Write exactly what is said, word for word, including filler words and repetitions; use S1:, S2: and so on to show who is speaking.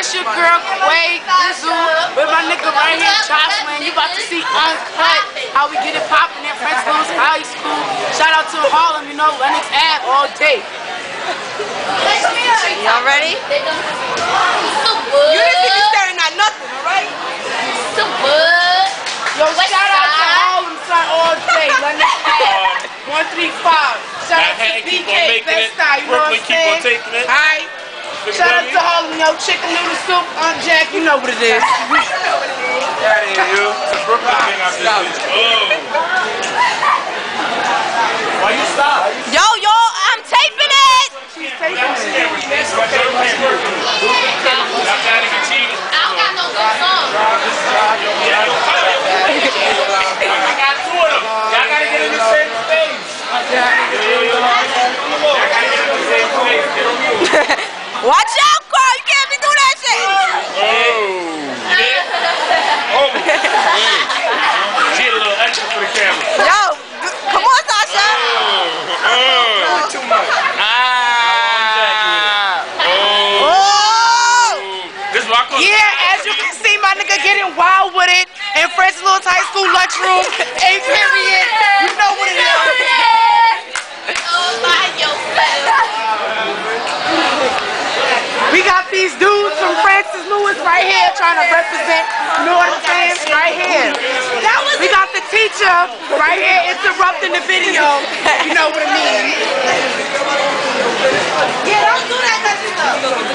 S1: It's your girl, Quay, Zoo, with my nigga right here, Jocelyn. You about to see Uncut, how we get it poppin' in French Louis High School. Shout out to Harlem, you know, Lennox Ave all day.
S2: Y'all ready?
S3: You didn't think you're staring at nothing, alright?
S1: Yo, shout out to Harlem, son, all day. Lennox Ave, one three five. Shout out to B K, Best Style, you know what I'm saying? Alright. Shout out to Harlem, yo, chicken noodle soup, Aunt Jack, you know what it is.
S4: That ain't you. It's a Brooklyn thing out there. Oh. Why you stop?
S2: Yo, yo, I'm taping it!
S1: She's taping it.
S2: I don't got no good song.
S4: I got two of them. Y'all gotta get in the same space. Y'all gotta get in the same space.
S2: Watch out, Carl. You can't be doing that shit.
S4: Oh. You did? Oh. She had a little extra for the camera.
S2: Yo, come on, Sasha.
S4: Oh. Oh. Too much. Ah. Oh.
S2: Oh.
S4: This is what I call
S1: Yeah, as you can see, my nigga getting wild with it in French Louis High School lunchroom. A period. You know what it is. We got these dudes from Francis Lewis right here trying to represent, you know what I'm saying? Right here. That was we got the teacher right here interrupting the video. You know what I mean?
S3: Yeah, don't do that, that stuff.